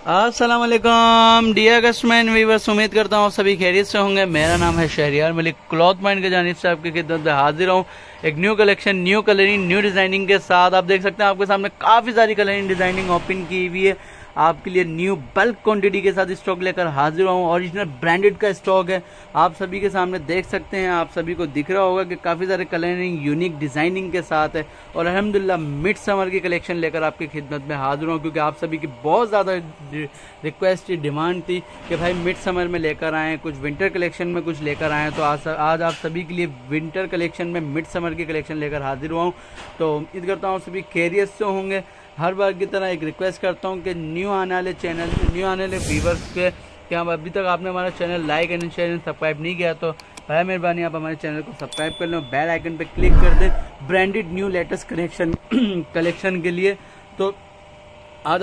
अस्सलाम वालेकुम dear customer viewers, उम्मीद करता हूँ सभी खैरियत से होंगे। मेरा नाम है शहरियार मलिक, क्लॉथ पॉइंट की जानिब से आपकी खिदमत में हाजिर हूँ एक new collection, new colouring, new designing के साथ। आप देख सकते हैं आपके सामने काफी सारी कलरिंग डिजाइनिंग ओपन की हुई है। आपके लिए न्यू बल्क क्वांटिटी के साथ स्टॉक लेकर हाजिर हूँ। ओरिजिनल ब्रांडेड का स्टॉक है, आप सभी के सामने देख सकते हैं। आप सभी को दिख रहा होगा कि काफ़ी सारे कलरिंग यूनिक डिज़ाइनिंग के साथ है। और अल्हम्दुलिल्लाह मिड समर की कलेक्शन लेकर आपकी खिदमत में हाजिर हूँ, क्योंकि आप सभी की बहुत ज़्यादा रिक्वेस्ट डिमांड थी कि भाई मिड समर में लेकर आएँ, कुछ विंटर कलेक्शन में कुछ लेकर आएँ। तो आज आप सभी के लिए विंटर कलेक्शन में मिड समर की कलेक्शन लेकर हाजिर हुआ हूँ। तो उम्मीद करता हूँ सभी खैरियत से होंगे। हर बार की तरह एक रिक्वेस्ट करता हूँ कि न्यू आने वाले चैनल, न्यू आने वाले व्यूवर्स के क्या अभी तक आपने हमारा channel like and share and subscribe नहीं किया तो भाई मेहरबानी आप हमारे चैनल को सब्सक्राइब कर लें, बेल आइकन पे क्लिक कर दें ब्रांडेड न्यू लेटेस्ट कलेक्शन के लिए। तो आज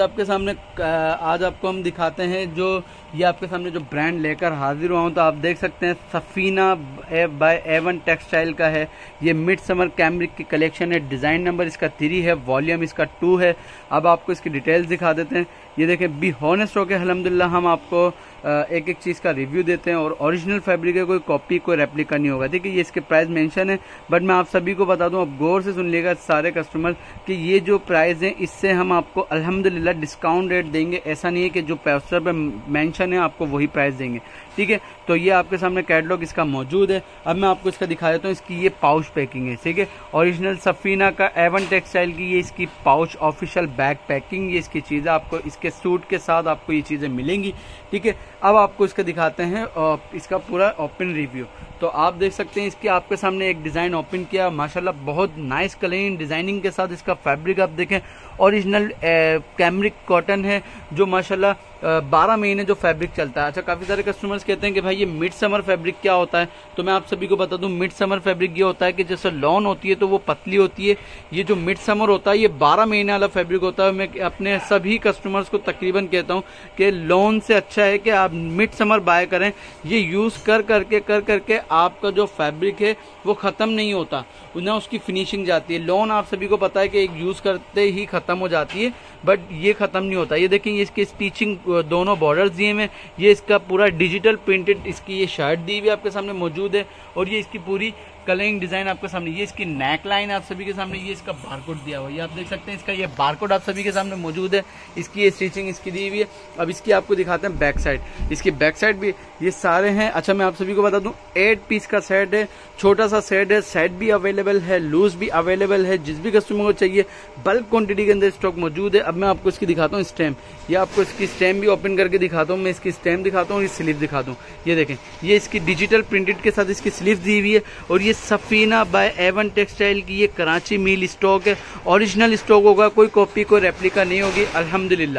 आपको हम दिखाते हैं जो ये आपके सामने जो ब्रांड लेकर हाजिर हुआ हूँ। तो आप देख सकते हैं सफीना बाय A1 टेक्सटाइल का है। ये मिड समर कैमरिक की कलेक्शन है। डिज़ाइन नंबर इसका 3 है, वॉल्यूम इसका 2 है। अब आपको इसकी डिटेल्स दिखा देते हैं। ये देखें, बी हॉनेस्ट होकर अल्हम्दुलिल्लाह हम आपको एक एक चीज़ का रिव्यू देते हैं। और ओरिजिनल फैब्रिक है, कोई कॉपी कोई रेप्लिका नहीं होगा। ठीक है, ये इसके प्राइस मेंशन है, बट मैं आप सभी को बता दूं, आप गौर से सुन लीजिएगा सारे कस्टमर कि ये जो प्राइस है इससे हम आपको अल्हम्दुलिल्लाह डिस्काउंट रेट देंगे। ऐसा नहीं है कि जो पोस्टर पे मेंशन है आपको वही प्राइस देंगे। ठीक है, तो ये आपके सामने कैटलॉग इसका मौजूद है। अब मैं आपको इसका दिखा देता हूँ। इसकी ये पाउच पैकिंग है। ठीक है, ओरिजिनल सफीना का A1 टेक्सटाइल की ये इसकी पाउच ऑफिशियल बैग पैकिंग, ये इसकी चीज़ें आपको इसके सूट के साथ आपको ये चीज़ें मिलेंगी। ठीक है, अब आपको इसका दिखाते हैं इसका पूरा ओपन रिव्यू। तो आप देख सकते हैं इसकी आपके सामने एक डिज़ाइन ओपन किया, माशाल्लाह बहुत नाइस कलरिंग डिज़ाइनिंग के साथ। इसका फैब्रिक आप देखें ओरिजिनल कैमरिक कॉटन है, जो माशाल्लाह 12 महीने जो फैब्रिक चलता है। अच्छा, काफ़ी सारे कस्टमर्स कहते हैं कि भाई ये मिड समर फैब्रिक क्या होता है, तो मैं आप सभी को बता दूं मिड समर फैब्रिक ये होता है कि जैसे लॉन होती है तो वो पतली होती है। ये जो मिड समर होता है ये 12 महीने वाला फैब्रिक होता है। मैं अपने सभी कस्टमर्स को तकरीबन कहता हूँ कि लॉन से अच्छा है कि आप मिड समर बाय करें। ये यूज़ कर करके आपका जो फैब्रिक है वो ख़त्म नहीं होता, ना उसकी फिनिशिंग जाती है। लॉन आप सभी को पता है कि एक यूज़ करते ही ख़त्म हो जाती है, बट ये ख़त्म नहीं होता। ये देखें, ये इसके स्टिचिंग दोनों बॉर्डर्स दिए हैं। ये इसका पूरा डिजिटल प्रिंटेड इसकी ये शर्ट दी हुई आपके सामने मौजूद है। और ये इसकी पूरी कलरिंग डिज़ाइन आपके सामने, ये इसकी नेक लाइन आप सभी के सामने, ये इसका बारकोड दिया हुआ है। ये आप देख सकते हैं, इसका ये बारकोड आप सभी के सामने मौजूद है। इसकी ये स्टिचिंग इसकी दी हुई है। अब इसकी आपको दिखाते हैं बैक साइड। इसकी बैक साइड भी ये सारे हैं। अच्छा, मैं आप सभी को बता दूं 8 पीस का सेट है, छोटा सा सेट है। सेट भी अवेलेबल है, लूज भी अवेलेबल है। जिस भी कस्टमर को चाहिए बल्क क्वांटिटी के अंदर स्टॉक मौजूद है। अब मैं आपको इसकी दिखाता हूँ स्टैम्प। ये आपको इसकी स्टैम्प भी ओपन करके दिखाता हूँ। मैं इसकी स्टैम्प दिखाता हूँ, ये स्लीव दिखाता हूँ। ये देखें, ये इसकी डिजिटल प्रिंटेड के साथ इसकी स्लीव दी हुई है। और ये सफीना बाय A1 टेक्सटाइल की ये कराची मिल स्टॉक है। ओरिजिनल स्टॉक होगा, कोई कॉपी कोई रेप्लिका नहीं होगी अल्हम्दुलिल्लाह।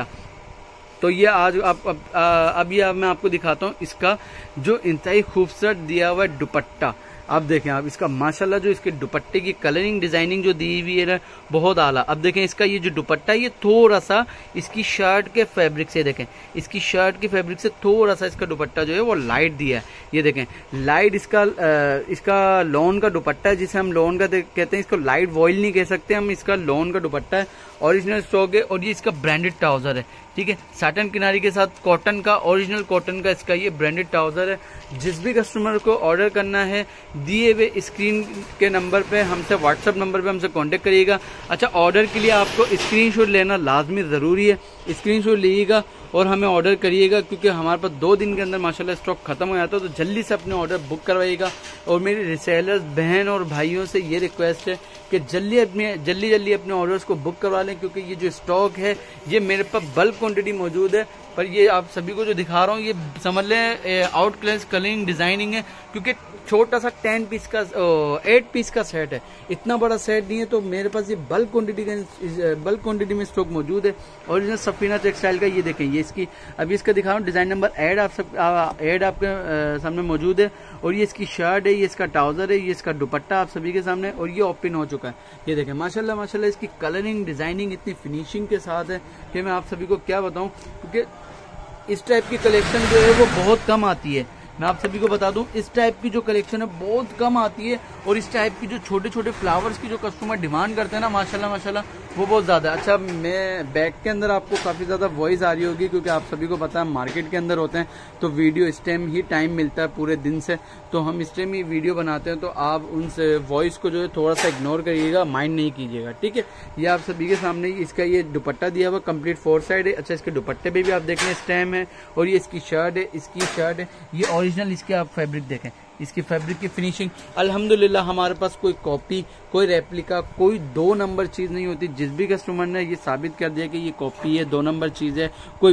तो ये आज मैं आपको दिखाता हूँ इसका जो इंतहाई खूबसूरत दिया हुआ है दुपट्टा। अब देखें आप इसका माशाल्लाह जो इसके दुपट्टे की कलरिंग डिजाइनिंग जो दी हुई है ना, बहुत आला। अब देखें इसका ये जो दुपट्टा है ये थोड़ा सा इसकी शर्ट के फैब्रिक से, देखें इसकी शर्ट की फैब्रिक से थोड़ा सा इसका दुपट्टा जो है वो लाइट दिया है। ये देखें लाइट इसका लॉन का दुपट्टा है, जिसे हम लॉन का कहते हैं। इसको लाइट वॉइल नहीं कह सकते हम, इसका लॉन का दुपट्टा है, ओरिजिनल स्टॉक है। और ये इसका ब्रांडेड ट्राउजर है। ठीक है, साटन किनारी के साथ कॉटन का, ओरिजिनल कॉटन का इसका ये ब्रांडेड ट्राउजर है। जिस भी कस्टमर को ऑर्डर करना है दिए हुए स्क्रीन के नंबर पे हमसे व्हाट्सएप नंबर पे हमसे कांटेक्ट करिएगा। अच्छा, ऑर्डर के लिए आपको स्क्रीनशॉट लेना लाजमी ज़रूरी है। स्क्रीनशॉट लीजिएगा और हमें ऑर्डर करिएगा, क्योंकि हमारे पास 2 दिन के अंदर माशाल्लाह स्टॉक खत्म हो जाता है। तो जल्दी से अपने ऑर्डर बुक करवाइएगा। और मेरी रिसेलर्स बहन और भाइयों से ये रिक्वेस्ट है कि जल्दी अपने ऑर्डर्स को बुक करवा लें, क्योंकि ये जो स्टॉक है ये मेरे पास बल्क क्वांटिटी मौजूद है। पर ये आप सभी को जो दिखा रहा हूँ ये समझ लें आउट क्लास कलरिंग डिजाइनिंग है, क्योंकि छोटा सा 8 पीस का सेट है। इतना बड़ा सेट नहीं है, तो मेरे पास ये बल्क क्वांटिटी में स्टॉक मौजूद है। ओरिजिनल सफीना टेक्सटाइल का ये देखें, ये इसकी अभी इसका दिखा रहा हूँ डिजाइन नंबर ऐड आपके सामने मौजूद है। और ये इसकी शर्ट है, ये इसका ट्राउजर है, ये इसका दुपट्टा आप सभी के सामने। और ये ओपन हो चुका है। ये देखें माशाल्लाह इसकी कलरिंग डिजाइनिंग इतनी फिनिशिंग के साथ है कि मैं आप सभी को क्या बताऊं, क्योंकि इस टाइप की कलेक्शन जो है वो बहुत कम आती है। मैं आप सभी को बता दूं इस टाइप की जो कलेक्शन है बहुत कम आती है। और इस टाइप की जो छोटे छोटे फ्लावर्स की जो कस्टमर डिमांड करते हैं ना, माशाल्लाह वो बहुत ज़्यादा। अच्छा, मैं बैक के अंदर आपको काफ़ी ज़्यादा वॉइस आ रही होगी क्योंकि आप सभी को पता है मार्केट के अंदर होते हैं तो वीडियो इस टाइम ही टाइम मिलता है पूरे दिन से, तो हम इस टाइम ही वीडियो बनाते हैं, तो आप उन वॉइस को जो है थोड़ा सा इग्नोर करिएगा, माइंड नहीं कीजिएगा, ठीक है। ये आप सभी के सामने इसका ये दुपट्टा दिया हुआ कंप्लीट 4 साइड है। अच्छा, इसके दुपट्टे पे भी आप देख लें स्टैम है, और ये इसकी शर्ट है, इसकी शर्ट है, ये ओरिजिनल इसके आप फैब्रिक देखें, इसकी फैब्रिक की फिनिशिंग अल्हम्दुलिल्लाह हमारे पास कोई कॉपी, कोई रेप्लिका, कोई 2 नंबर चीज़ नहीं होती। जिस भी कस्टमर ने ये साबित कर दिया कि ये कॉपी है, 2 नंबर चीज़ है, कोई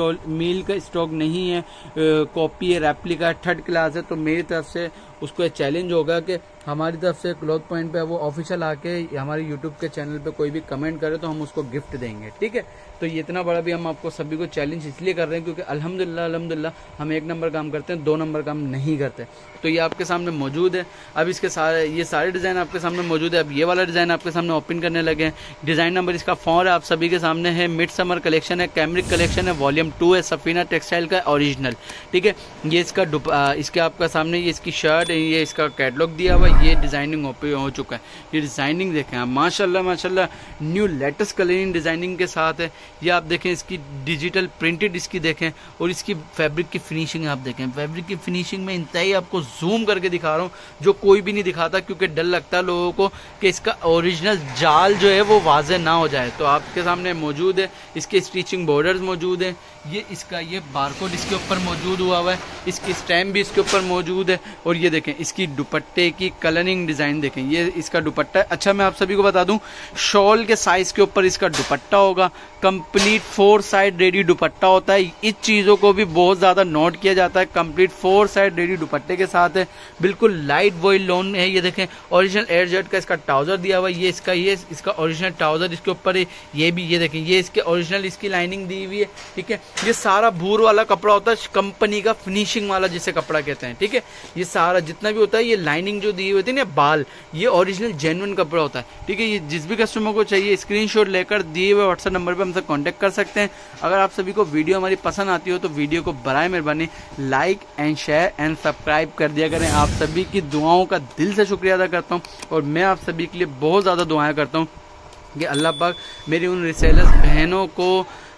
मील का स्टॉक नहीं है, कॉपी है, रेप्लिका, 3rd क्लास है, तो मेरी तरफ से उसको एक चैलेंज होगा कि हमारी तरफ से क्लॉथ पॉइंट पे वो ऑफिशियल आके हमारे यूट्यूब के चैनल पे कोई भी कमेंट करे तो हम उसको गिफ्ट देंगे, ठीक है। तो ये इतना बड़ा भी हम आपको सभी को चैलेंज इसलिए कर रहे हैं क्योंकि अल्हम्दुलिल्लाह हम 1 नंबर काम करते हैं, 2 नंबर काम नहीं करते। तो ये आपके सामने मौजूद है। अब इसके ये सारे डिज़ाइन आपके सामने मौजूद है। अब ये वाला डिज़ाइन आपके सामने ओपन करने लगे हैं। डिज़ाइन नंबर इसका 4 है, आप सभी के सामने है। मिड समर कलेक्शन है, कैमरिक कलेक्शन है, वॉल्यूम 2 है, सफीना टेक्सटाइल का ओरिजिनल, ठीक है। ये इसका इसके आपका सामने ये इसकी शर्ट है, ये इसका कैटलॉग दिया हुआ, ये डिज़ाइनिंग हो चुका है। ये डिज़ाइनिंग देखें आप, माशाल्लाह न्यू लेटेस्ट कलरिंग डिज़ाइनिंग के साथ है। ये आप देखें, इसकी डिजिटल प्रिंटेड इसकी देखें, और इसकी फैब्रिक की फिनिशिंग आप देखें। फैब्रिक की फिनिशिंग में इंतहाई आपको जूम करके दिखा रहा हूँ, जो कोई भी नहीं दिखाता क्योंकि डर लगता है लोगों को कि इसका ओरिजिनल जाल जो है वो वाज़े ना हो जाए। तो आपके सामने मौजूद है, इसके स्टिचिंग बॉर्डर्स मौजूद है, ये इसका ये बारकोड इसके ऊपर मौजूद हुआ है, इसकी स्टैम्प भी इसके ऊपर मौजूद है, और ये देखें इसकी दुपट्टे की कलरिंग डिज़ाइन देखें, ये इसका दुपट्टा है। अच्छा, मैं आप सभी को बता दूं, शॉल के साइज के ऊपर इसका दुपट्टा होगा, कंप्लीट 4 साइड रेडी दुपट्टा होता है। इस चीज़ों को भी बहुत ज़्यादा नोट किया जाता है, कंप्लीट 4 साइड रेडी दुपट्टे के साथ है, बिल्कुल लाइट वॉइल लोन है। ये देखें ओरिजिनल एयर जर्ट का इसका ट्राउज़र दिया हुआ है, ये इसका ओरिजिनल ट्राउज़र इसके ऊपर है, ये भी ये देखें, ये इसके ओरिजिनल इसकी लाइनिंग दी हुई है, ठीक है। ये सारा भूर वाला कपड़ा होता है, कंपनी का फिनिशिंग वाला जिसे कपड़ा कहते हैं, ठीक है। ये सारा जितना भी होता है, ये लाइनिंग जो दी हुई होती है ना बाल, ये ओरिजिनल जेन्युइन कपड़ा होता है, ठीक है। ये जिस भी कस्टमर को चाहिए स्क्रीनशॉट लेकर दिए हुए व्हाट्सएप नंबर पे हमसे कांटेक्ट कर सकते हैं। अगर आप सभी को वीडियो हमारी पसंद आती हो तो वीडियो को बराए मेहरबानी like and share and subscribe कर दिया करें। आप सभी की दुआओं का दिल से शुक्रिया अदा करता हूँ, और मैं आप सभी के लिए बहुत ज़्यादा दुआएं करता हूँ कि अल्लाह पाक मेरी उन रिसेलर्स बहनों को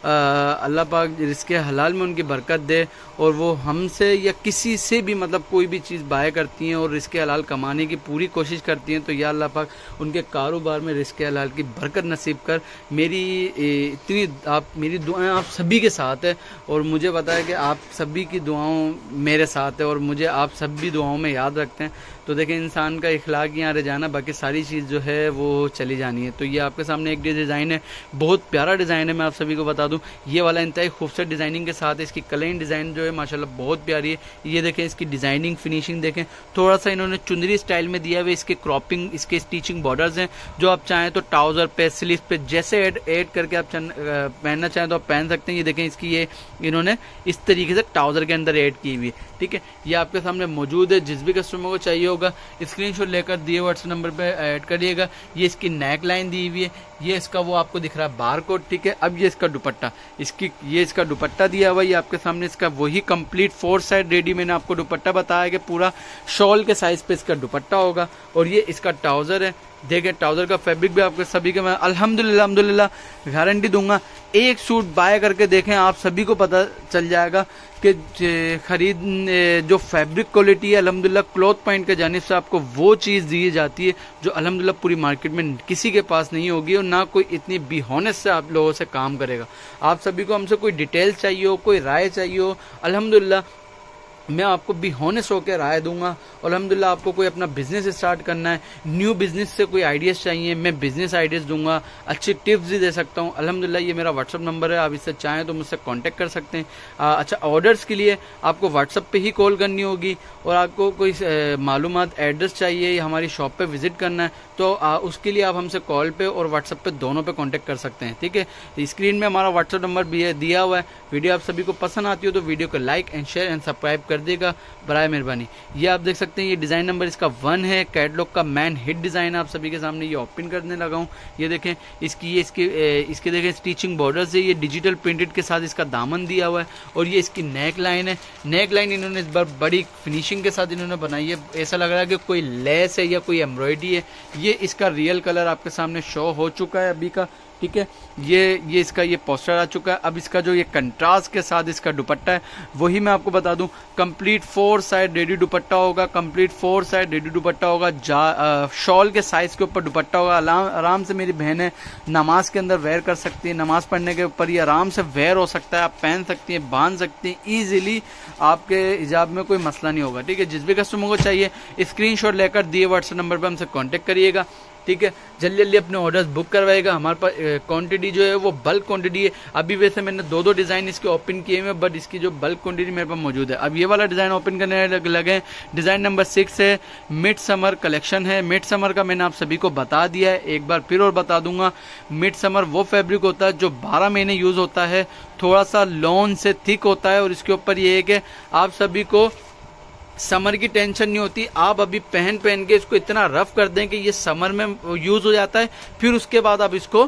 अल्लाह पाक रिज़्क़े हलाल में उनकी बरकत दे, और वो हमसे या किसी से भी मतलब कोई भी चीज़ बाय करती हैं और रिज़्क़े हलाल कमाने की पूरी कोशिश करती हैं, तो या अल्लाह पाक उनके कारोबार में रिज़्क़े हलाल की बरकत नसीब कर। मेरी दुआएं आप सभी के साथ है, और मुझे पता है कि आप सभी की दुआओं मेरे साथ है, और मुझे आप सभी दुआओं में याद रखते हैं। तो देखें, इंसान का इखलाक यहाँ रह जाना, बाकी सारी चीज़ जो है वो चली जानी है। तो ये आपके सामने एक डिज़ाइन है, बहुत प्यारा डिज़ाइन है। मैं आप सभी को बता दूं, ये वाला इंतहाई खूबसूरत डिज़ाइनिंग के साथ है। इसकी कलरिंग डिज़ाइन जो है माशाल्लाह बहुत प्यारी है। ये देखें, इसकी डिज़ाइनिंग फिनिशिंग देखें, थोड़ा सा इन्होंने चुंदरी स्टाइल में दिया हुआ। इसके क्रॉपिंग, इसके स्टिचिंग बॉर्डर्स हैं, जो आप चाहें तो ट्राउज़र पे, स्लीव पे जैसे ऐड करके आप पहनना चाहें तो आप पहन सकते हैं। ये देखें, इसकी ये इन्होंने इस तरीके से ट्राउज़र के अंदर ऐड की हुई है, ठीक है। ये आपके सामने मौजूद है, जिस भी कस्टमर को चाहिए होगा स्क्रीनशॉट लेकर दिए व्हाट्सएप नंबर पे ऐड करिएगा। ये इसकी नेक लाइन दी हुई है, ये इसका वो आपको दिख रहा है बार कोड, ठीक है। अब ये इसका दुपट्टा, ये इसका दुपट्टा दिया हुआ है, ये आपके सामने इसका वही कंप्लीट 4 साइड रेडी मैंने आपको दुपट्टा बताया कि पूरा शॉल के साइज पे इसका दुपट्टा होगा, और ये इसका ट्राउज़र है। देखें, ट्राउज़र का फैब्रिक भी आपके सभी के मैं अल्हम्दुलिल्लाह गारंटी दूंगा। एक सूट बाय करके देखें, आप सभी को पता चल जाएगा कि जो फैब्रिक क्वालिटी है अल्हम्दुलिल्लाह क्लॉथ पॉइंट के जानिब से आपको वो चीज़ दी जाती है जो अल्हम्दुलिल्लाह पूरी मार्केट में किसी के पास नहीं होगी, और ना कोई इतनी बिहोनेस से आप लोगों से काम करेगा। आप सभी को हमसे कोई डिटेल्स चाहिए हो, कोई राय चाहिए हो, अल्हम्दुलिल्लाह मैं आपको भी होनेस्ट होकर राय दूंगा। अल्हम्दुलिल्लाह आपको कोई अपना बिजनेस स्टार्ट करना है, न्यू बिजनेस से कोई आइडियाज़ चाहिए, मैं बिजनेस आइडियाज़ दूंगा, अच्छी टिप्स भी दे सकता हूं। अल्हम्दुलिल्लाह ये मेरा व्हाट्सअप नंबर है, आप इससे चाहें तो मुझसे कांटेक्ट कर सकते हैं। अच्छा, ऑर्डर्स के लिए आपको व्हाट्सअप पे ही कॉल करनी होगी, और आपको कोई मालूमात एड्रेस चाहिए या हमारी शॉप पे विजिट करना है तो उसके लिए आप हमसे कॉल पे और व्हाट्सअप पे दोनों पे कांटेक्ट कर सकते हैं, ठीक है। स्क्रीन में हमारा व्हाट्सअप नंबर भी दिया हुआ है। वीडियो आप सभी को पसंद आती हो तो वीडियो को like and share and subscribe कर देगा, बराए मेहरबानी। ये आप देख सकते हैं, ये डिज़ाइन नंबर इसका 1 है, कैटलॉग का मैन हिट डिज़ाइन आप सभी के सामने ये ओपन करने लगा हूँ। ये देखें, इसके देखें स्टिचिंग बॉर्डर से ये डिजिटल प्रिंटेड के साथ इसका दामन दिया हुआ है, और ये इसकी नेक लाइन है। नेक लाइन इन्होंने इस बार बड़ी फिनिशिंग के साथ इन्होंने बनाई है, ऐसा लग रहा है कि कोई लेस है या कोई एम्ब्रॉयडरी है। ये इसका रियल कलर आपके सामने शो हो चुका है अभी का, ठीक है। ये इसका ये पोस्टर आ चुका है। अब इसका जो ये कंट्रास्ट के साथ इसका दुपट्टा है वही मैं आपको बता दूं, कंप्लीट 4 साइड रेडी दुपट्टा होगा, कंप्लीट 4 साइड रेडी दुपट्टा होगा। शॉल के साइज के ऊपर दुपट्टा होगा। आराम से मेरी बहनें नमाज के अंदर वेयर कर सकती है, नमाज पढ़ने के ऊपर ये आराम से वेयर हो सकता है, आप पहन सकती हैं, बांध सकती हैं ईजिली, आपके हिजाब में कोई मसला नहीं होगा, ठीक है। जिस भी कस्टमर को चाहिए स्क्रीनशॉट लेकर दिए व्हाट्सएप नंबर पर हमसे कांटेक्ट करिएगा, ठीक है। जल्दी जल्दी अपने ऑर्डर्स बुक करवाएगा। हमारे पास क्वांटिटी जो है वो बल्क क्वांटिटी है। अभी वैसे मैंने 2 डिज़ाइन इसके ओपन किए हुए, बट इसकी जो बल्क क्वांटिटी मेरे पास मौजूद है। अब ये वाला डिज़ाइन ओपन करने लगे, डिज़ाइन नंबर 6 है, मिड समर कलेक्शन है। मिड समर का मैंने आप सभी को बता दिया है, एक बार फिर और बता दूंगा। मिड समर वो फैब्रिक होता है जो 12 महीने यूज़ होता है, थोड़ा सा लॉन से थिक होता है, और इसके ऊपर ये है कि आप सभी को समर की टेंशन नहीं होती। आप अभी पहन के इसको इतना रफ कर दें कि ये समर में यूज हो जाता है, फिर उसके बाद आप इसको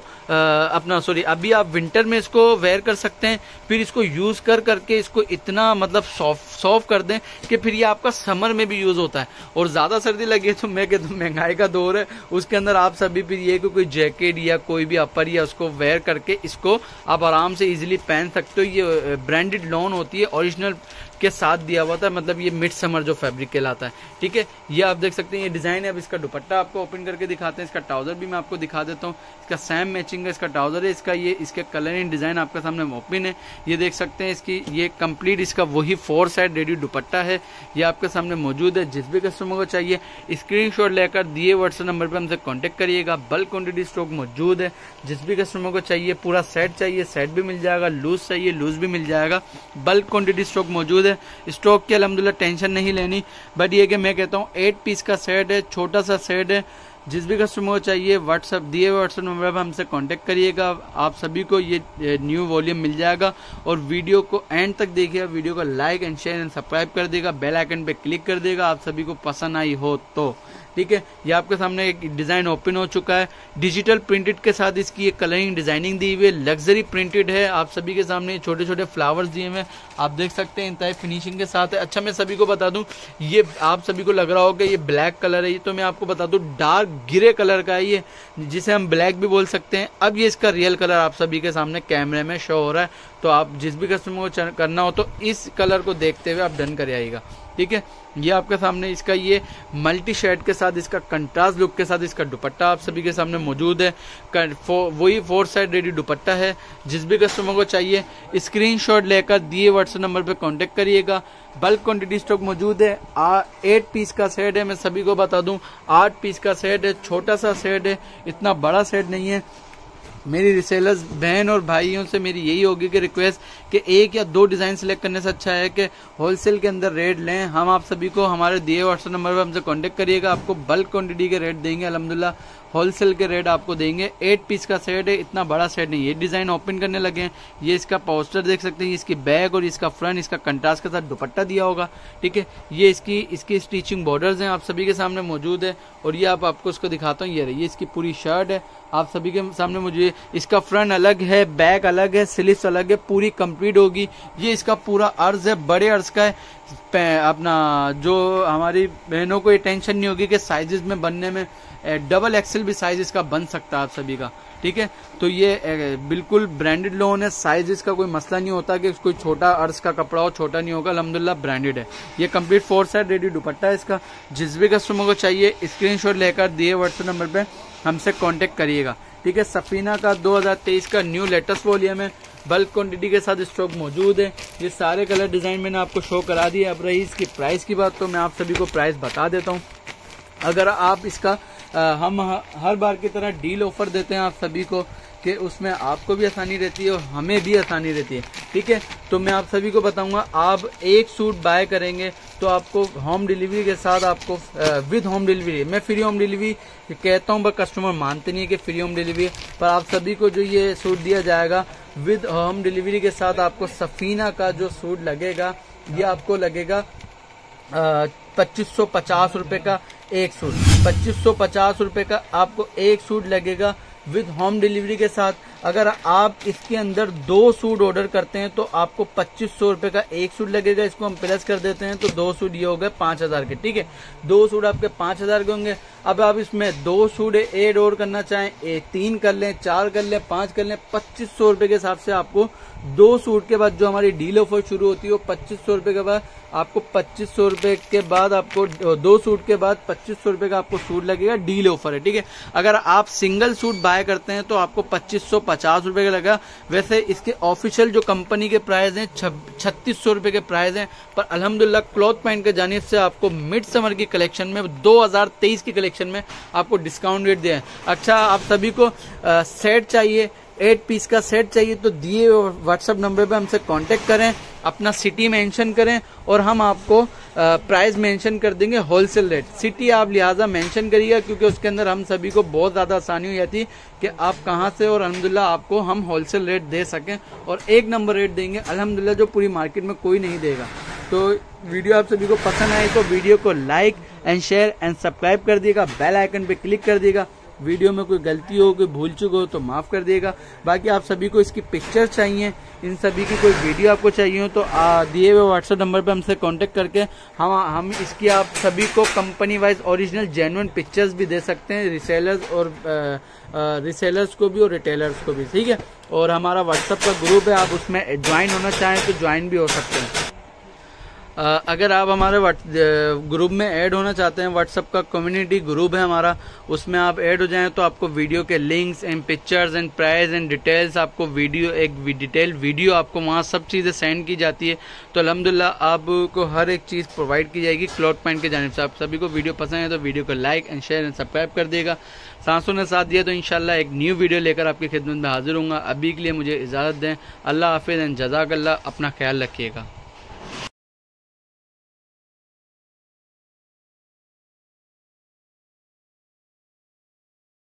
अभी आप विंटर में इसको वेयर कर सकते हैं, फिर इसको यूज करके इसको इतना मतलब सॉफ्ट कर दें कि फिर ये आपका समर में भी यूज होता है। और ज्यादा सर्दी लगे तो मैं कहता हूँ महंगाई का दौर है, उसके अंदर आप सभी फिर ये कोई जैकेट या कोई भी अपर या उसको वेयर करके इसको आप आराम से इजीली पहन सकते हो। ये ब्रांडेड लॉन होती है, ओरिजिनल के साथ दिया हुआ था, मतलब ये मिड समर जो फैब्रिक कहलाता है, ठीक है। ये आप देख सकते हैं, ये डिजाइन है। अब इसका दुपट्टा आपको ओपन करके दिखाते हैं, इसका ट्राउजर भी मैं आपको दिखा देता हूँ। इसका सेम मैचिंग का इसका ट्राउजर है, इसका ये इसके कलर एंड डिजाइन आपके सामने ओपन है, ये देख सकते हैं। इसकी ये कंप्लीट इसका वही 4 साइड रेडी दुपट्टा है, ये आपके सामने मौजूद है। जिस भी कस्टमर को चाहिए स्क्रीनशॉट लेकर दिए व्हाट्सएप नंबर पर हमसे कॉन्टेक्ट करिएगा। बल्क क्वांटिटी स्टॉक मौजूद है। जिस भी कस्टमर को चाहिए पूरा सेट चाहिए, सेट भी मिल जाएगा, लूज चाहिए लूज भी मिल जाएगा। बल्क क्वांटिटी स्टॉक मौजूद है। स्टॉक की अल्हम्दुलिल्लाह टेंशन नहीं लेनी, बट ये कि मैं कहता हूँ 8 पीस का सेट है, छोटा सा सेट है। जिस भी कस्टमर को चाहिए दिए व्हाट्सएप नंबर पर हमसे कांटेक्ट करिएगा। आप सभी को ये न्यू वॉल्यूम मिल जाएगा। और वीडियो को एंड तक देखिएगा, वीडियो को like and share and subscribe कर देगा, बेल आइकन पे क्लिक कर देगा आप सभी को पसंद आई हो तो, ठीक है। ये आपके सामने एक डिजाइन ओपन हो चुका है, डिजिटल प्रिंटेड के साथ इसकी एक कलरिंग डिजाइनिंग दी हुई है, लग्जरी प्रिंटेड है। आप सभी के सामने छोटे छोटे फ्लावर्स दिए हुए आप देख सकते हैं, इंतहाई फिनिशिंग के साथ है। अच्छा मैं सभी को बता दूं, ये आप सभी को लग रहा होगा ये ब्लैक कलर है, ये तो मैं आपको बता दूं डार्क ग्रे कलर का है ये, जिसे हम ब्लैक भी बोल सकते हैं। अब ये इसका रियल कलर आप सभी के सामने कैमरे में शो हो रहा है, तो आप जिस भी कस्टमर को करना हो तो इस कलर को देखते हुए आप डन कर आइएगा, ठीक है। ये आपके सामने इसका ये मल्टी शेड के साथ इसका कंट्रास्ट लुक के साथ इसका दुपट्टा आप सभी के सामने मौजूद है। वही 4 साइड रेडी दुपट्टा है। जिस भी कस्टमर को चाहिए स्क्रीनशॉट लेकर दिए व्हाट्सएप नंबर पे कांटेक्ट करिएगा। बल्क क्वांटिटी स्टॉक मौजूद है। 8 पीस का सेट है, मैं सभी को बता दूं 8 पीस का सेट है, छोटा सा सेट है, इतना बड़ा सेट नहीं है। मेरी रिसेलर्स बहन और भाइयों से मेरी यही होगी कि रिक्वेस्ट कि 1 या 2 डिजाइन सेलेक्ट करने से अच्छा है कि होलसेल के अंदर रेट लें। हम आप सभी को हमारे दिए व्हाट्सएप नंबर पर हमसे कांटेक्ट करिएगा, आपको बल्क क्वांटिटी के रेट देंगे, अल्हम्दुलिल्लाह होलसेल के रेट आपको देंगे। 8 पीस का सेट है, इतना बड़ा सेट नहीं। ये डिजाइन ओपन करने लगे हैं, ये इसका पोस्टर देख सकते हैं, इसकी बैक और इसका फ्रंट इसका कंट्रास्ट के साथ दुपट्टा दिया होगा, ठीक है। ये इसकी स्टिचिंग बॉर्डर्स हैं आप सभी के सामने मौजूद है। और ये आपको इसको दिखाता हूँ, ये इसकी पूरी शर्ट है आप सभी के सामने। मुझे इसका फ्रंट अलग है, बैक अलग है, स्लीव्स अलग है, पूरी कंप्लीट होगी। ये इसका पूरा अर्ज है, बड़े अर्ज का है। अपना जो हमारी बहनों को ये टेंशन नहीं होगी कि साइजेस में बनने में डबल एक्सेल भी साइज इसका बन सकता है आप सभी का, ठीक है। तो ये बिल्कुल ब्रांडेड लोन है, साइज इसका कोई मसला नहीं होता कि कोई छोटा अर्ज का कपड़ा हो, छोटा नहीं होगा, अल्हम्दुलिल्लाह ब्रांडेड है। ये कंप्लीट 4 साइड रेडी दुपट्टा है इसका। जिस भी कस्टमर को चाहिए स्क्रीनशॉट लेकर दिए व्हाट्सएप नंबर पे हमसे कांटेक्ट करिएगा, ठीक है। सफीना का 2023 का न्यू लेटेस्ट वॉल्यूम है, बल्क क्वांटिटी के साथ स्टॉक मौजूद है। ये सारे कलर डिजाइन मैंने आपको शो करा दिए। अब रही इसकी प्राइस की बात, तो मैं आप सभी को प्राइस बता देता हूँ। अगर आप इसका हम हर बार की तरह डील ऑफर देते हैं आप सभी को कि उसमें आपको भी आसानी रहती है और हमें भी आसानी रहती है, ठीक है। तो मैं आप सभी को बताऊंगा, आप एक सूट बाय करेंगे तो आपको होम डिलीवरी के साथ आपको विद होम डिलीवरी, मैं फ्री होम डिलीवरी कहता हूं, बट कस्टमर मानते नहीं है कि फ्री होम डिलीवरी, पर आप सभी को जो ये सूट दिया जाएगा विद होम डिलीवरी के साथ आपको सफीना का जो सूट लगेगा ये आपको लगेगा 2550 रुपए का एक सूट। 2550 रुपए का आपको एक सूट लगेगा विद होम डिलीवरी के साथ। अगर आप इसके अंदर 2 सूट ऑर्डर करते हैं तो आपको 2500 रुपए का एक सूट लगेगा। इसको हम प्लस कर देते हैं तो 2 सूट ये हो गए 5000 के, ठीक है। 2 सूट आपके 5000 के होंगे। अब आप इसमें 2 सूट एड और करना चाहें, 3 कर लें, 4 कर लें, 5 कर लें, 2500 रुपए के हिसाब से आपको 2 सूट के बाद जो हमारी डील ऑफर शुरू होती है वो 2500 रुपए के बाद आपको 2500 रुपए के बाद आपको 2 सूट के बाद 2500 रुपए का आपको सूट लगेगा, डील ऑफर है, ठीक है। अगर आप सिंगल सूट बाय करते हैं तो आपको 2550 रुपए का लगा। वैसे इसके ऑफिशियल जो कंपनी के प्राइस हैं 3600 रुपए के प्राइस हैं, पर अल्हम्दुलिल्लाह क्लॉथ पॉइंट की जानिब से आपको मिड समर की कलेक्शन में 2023 की कलेक्शन में आपको डिस्काउंट रेट दिया है। अच्छा, आप सभी को सेट चाहिए, 8 पीस का सेट चाहिए तो दिए व्हाट्सएप नंबर पे हमसे कांटेक्ट करें, अपना सिटी मेंशन करें और हम आपको प्राइस मेंशन कर देंगे होलसेल रेट। सिटी आप लिहाजा मेंशन करिएगा क्योंकि उसके अंदर हम सभी को बहुत ज़्यादा आसानी हो जाती है कि आप कहां से, और अल्हम्दुलिल्लाह आपको हम होलसेल रेट दे सकें और 1 नंबर रेट देंगे अल्हम्दुलिल्लाह जो पूरी मार्केट में कोई नहीं देगा। तो वीडियो आप सभी को पसंद आए तो वीडियो को like and share and subscribe कर दिएगा, बेल आइकन पे क्लिक कर दिएगा। वीडियो में कोई गलती हो, कोई भूल चूक हो तो माफ़ कर दिएगा। बाकी आप सभी को इसकी पिक्चर चाहिए, इन सभी की कोई वीडियो आपको चाहिए हो तो दिए हुए व्हाट्सएप नंबर पे हमसे कांटेक्ट करके हम इसकी आप सभी को company wise original genuine pictures भी दे सकते हैं, रिसेलर्स को भी और रिटेलर्स को भी, ठीक है। और हमारा व्हाट्सएप का ग्रुप है, आप उसमें ज्वाइन होना चाहें तो ज्वाइन भी हो सकते हैं। अगर आप हमारे ग्रुप में ऐड होना चाहते हैं, व्हाट्सएप का कम्युनिटी ग्रुप है हमारा, उसमें आप ऐड हो जाएं तो आपको वीडियो के links and pictures and price and details, आपको वीडियो एक डिटेल वीडियो आपको वहाँ सब चीज़ें सेंड की जाती है। तो अल्हम्दुलिल्लाह आपको हर एक चीज़ प्रोवाइड की जाएगी क्लॉथ पॉइंट की जानिब से। आप सभी को वीडियो पसंद है तो वीडियो को like and share and subscribe कर देगा। सांसों ने साथ दिया तो इंशाल्लाह एक न्यू वीडियो लेकर आपकी खिदमत में हाजिर होऊंगा। अभी के लिए मुझे इजाज़त दें। अल्लाह हाफिज़ एंड जज़ाकल्लाह। अपना ख्याल रखिएगा।